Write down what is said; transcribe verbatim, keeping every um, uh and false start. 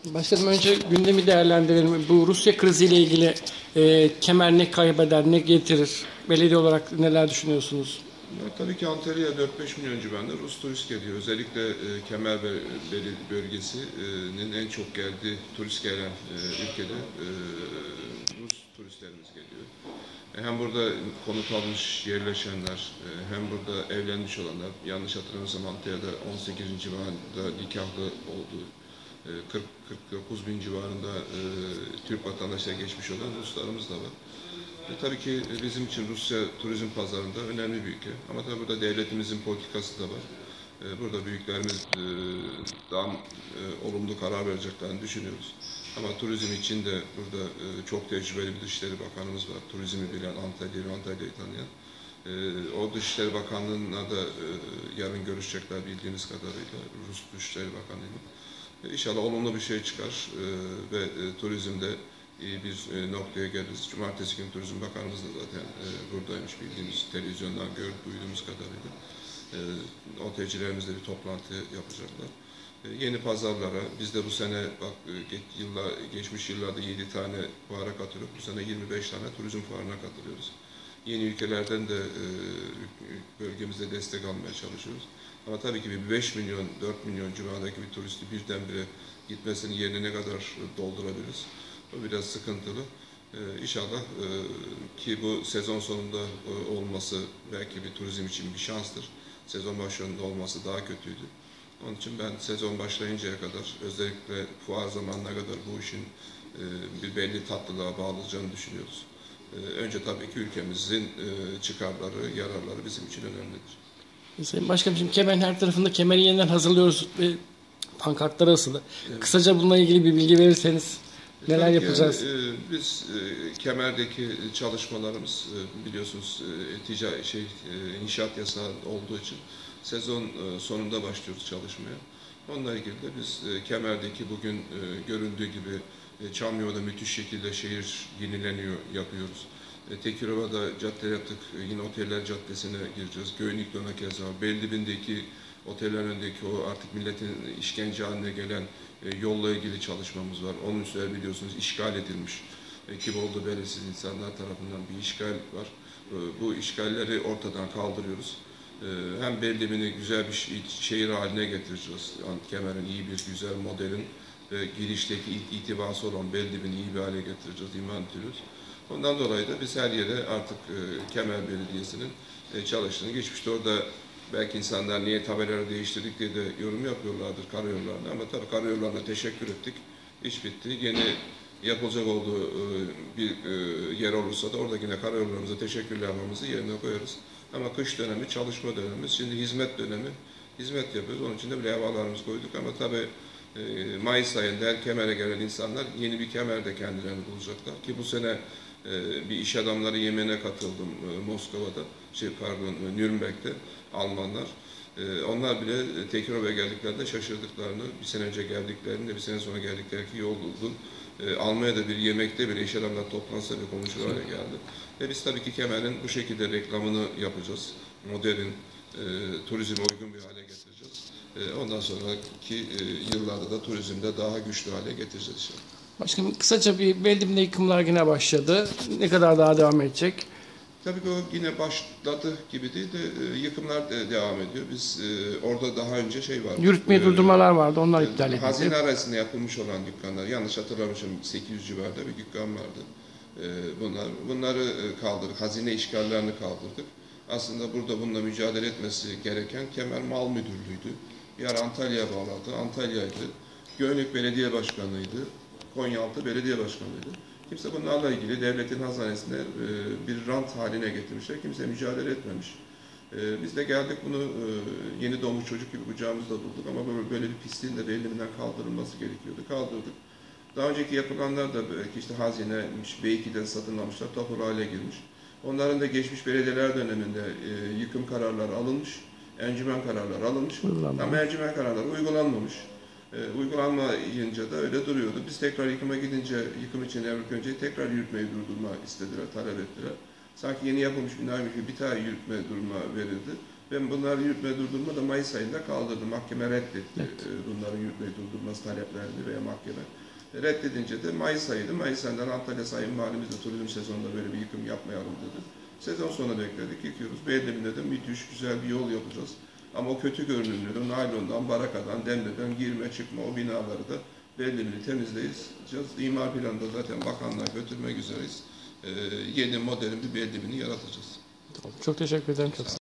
Başkanım, önce gündemi değerlendirelim. Bu Rusya kriziyle ilgili e, Kemer ne kaybeder, ne getirir? Belediye olarak neler düşünüyorsunuz? Ya, tabii ki Antalya'ya dört beş milyon civarında Rus turist geliyor. Özellikle e, Kemer bölgesinin en çok geldiği, turist gelen e, ülkede e, Rus turistlerimiz geliyor. E, hem burada konut almış, yerleşenler, e, hem burada evlenmiş olanlar, yanlış hatırlamıyorsam Antalya'da on sekiz civarında nikahlı olduğu, kırk kırk dokuz bin civarında e, Türk vatandaşları geçmiş olan Ruslarımız da var. E, tabii ki bizim için Rusya turizm pazarında önemli bir ülke. Ama tabii burada devletimizin politikası da var. E, burada büyüklerimiz e, daha e, olumlu karar vereceklerini düşünüyoruz. Ama turizm için de burada e, çok tecrübeli bir Dışişleri Bakanımız var. Turizmi bilen, Antalya'yı, Antalya'yı tanıyan. E, o Dışişleri Bakanlığı'na da e, yarın görüşecekler bildiğimiz kadarıyla, Rus Dışişleri Bakanı'yla. İnşallah olumlu bir şey çıkar e, ve e, turizmde iyi bir e, noktaya geliriz. Cumartesi günü Turizm Bakanımız da zaten e, buradaymış, bildiğimiz televizyondan gördük, duyduğumuz kadarıyla. E, o tecrübelerimizle bir toplantı yapacaklar. E, yeni pazarlara, biz de bu sene bak e, geç, yıllar, geçmiş yıllarda yedi tane fuara katılıyoruz. Bu sene yirmi beş tane turizm fuarına katılıyoruz. Yeni ülkelerden de e, bölgemizde destek almaya çalışıyoruz. Ama tabii ki bir beş milyon, dört milyon civarındaki bir turisti birdenbire gitmesinin yerine ne kadar doldurabiliriz? O biraz sıkıntılı. Ee, İnşallah e, ki bu sezon sonunda e, olması belki bir turizm için bir şanstır. Sezon başlarında olması daha kötüydü. Onun için ben sezon başlayıncaya kadar, özellikle fuar zamanına kadar bu işin e, bir belli tatlılığa bağlayacağını düşünüyoruz. E, önce tabii ki ülkemizin e, çıkarları, yararları bizim için önemlidir. Sayın Başkanım, şimdi Kemer'in her tarafında Kemer'i yeniden hazırlıyoruz ve pankartlara asılı. Evet. Kısaca bununla ilgili bir bilgi verirseniz neler Tabii yapacağız? Ki, e, biz e, Kemer'deki çalışmalarımız e, biliyorsunuz e, tica şey e, inşaat yasağı olduğu için sezon e, sonunda başlıyoruz çalışmaya. Onunla ilgili de biz e, Kemer'deki bugün e, göründüğü gibi e, Çamlıurfa'da müthiş şekilde şehir yenileniyor, yapıyoruz. E, Tekirova'da cadde yaptık, e, yine Oteller Caddesi'ne gireceğiz. Göynük'te keza, Bellibin'deki otellerin önündeki o artık milletin işkence haline gelen e, yolla ilgili çalışmamız var. Onun üstüne biliyorsunuz işgal edilmiş. E, Kiboldu belirsiz insanlar tarafından bir işgal var. E, bu işgalleri ortadan kaldırıyoruz. E, hem Bellibin'i güzel bir şehir haline getireceğiz. Yani Kemer'in iyi bir, güzel, modern ve girişteki ilk itibası olan Bellibin'i iyi bir hale getireceğiz, iman ediyoruz. Ondan dolayı da biz her yere artık e, Kemer Belediyesi'nin e, çalıştığını, geçmişte orada belki insanlar niye tabelaları değiştirdik diye de yorum yapıyorlardır karayollarına, ama tabii karayollarına teşekkür ettik. İş bitti. Yeni yapılacak olduğu e, bir e, yer olursa da orada yine karayollarımıza teşekkürler yapmamızı yerine koyarız. Ama kış dönemi, çalışma dönemi, şimdi hizmet dönemi, hizmet yapıyoruz. Onun için de bir levhalarımızı koyduk, ama tabii e, Mayıs ayında her Kemer'e gelen insanlar yeni bir Kemer'de kendilerini bulacaklar ki bu sene e, bir iş adamları yemeğine katıldım e, Moskova'da, şey pardon Nürnberg'de, Almanlar. E, onlar bile e, Tekirova'ya geldiklerinde şaşırdıklarını, bir sene önce geldiklerinde, bir sene sonra geldikleri ki yol buldu. E, Almanya'da bir yemekte bir iş adamlar toplansa ve konuşur hale geldi. Ve biz tabii ki Kemer'in bu şekilde reklamını yapacağız. Modern, e, turizme uygun bir hale getireceğiz. E, ondan sonraki e, yıllarda da turizmde daha güçlü hale getireceğiz inşallah. Başkanım, kısaca bir Bellibin'de yıkımlar yine başladı. Ne kadar daha devam edecek? Tabii ki o yine başladı gibi değil de e, yıkımlar de devam ediyor. Biz e, orada daha önce şey vardı. Yürütmeyi e, durdurmalar vardı, onlar e, iptal edildi. Hazine arasında yapılmış olan dükkanlar, yanlış hatırlamışım sekiz yüz civarında bir dükkan vardı. E, bunlar, bunları kaldırdık, hazine işgallerini kaldırdık. Aslında burada bununla mücadele etmesi gereken Kemer Mal Müdürlüğü'ydü. Bir ara Antalya'ya bağladı, Antalya'ydı. Göynük Belediye Başkanı'ydı, Konyaaltı Belediye Başkanı'ydı. Kimse bunlarla ilgili devletin hazinesine e, bir rant haline getirmişler. Kimse mücadele etmemiş. E, biz de geldik bunu e, yeni doğmuş çocuk gibi kucağımızda bulduk, ama böyle, böyle bir pisliğin de Bellibin'den kaldırılması gerekiyordu. Kaldırdık. Daha önceki yapılanlar da belki işte hazinemiş, B iki'den satın almışlar, tapulu hale girmiş. Onların da geçmiş belediyeler döneminde e, yıkım kararları alınmış, encümen kararları alınmış. Ama encümen kararları uygulanmamış. E, uygulanmayınca da öyle duruyordu. Biz tekrar yıkıma gidince, yıkım için evrak önce tekrar yürütmeyi durdurma istediler, talep ettiler. Sanki yeni yapılmış binaymış gibi bir tane yürütme duruma verildi. Ben bunları yürütme durdurma da Mayıs ayında kaldırdım. Mahkeme reddetti. Evet. Bunların yürütme durdurması taleplerini veya mahkeme. Reddedince de Mayıs ayıydı. Mayıs ayından Antalya Sayın Valimiz de turizm sezonunda böyle bir yıkım yapmayalım dedi. Sezon sonu bekledik, yıkıyoruz. Beylerinde de müthiş güzel bir yol yapacağız. Ama o kötü görünümlü, naylondan, barakadan, demleden girme çıkma o binaları da belirli temizleyeceğiz. İmar planında zaten bakanlığa götürmek üzereyiz. Ee, yeni modern bir beldemini yaratacağız. Çok teşekkür ederim. Çok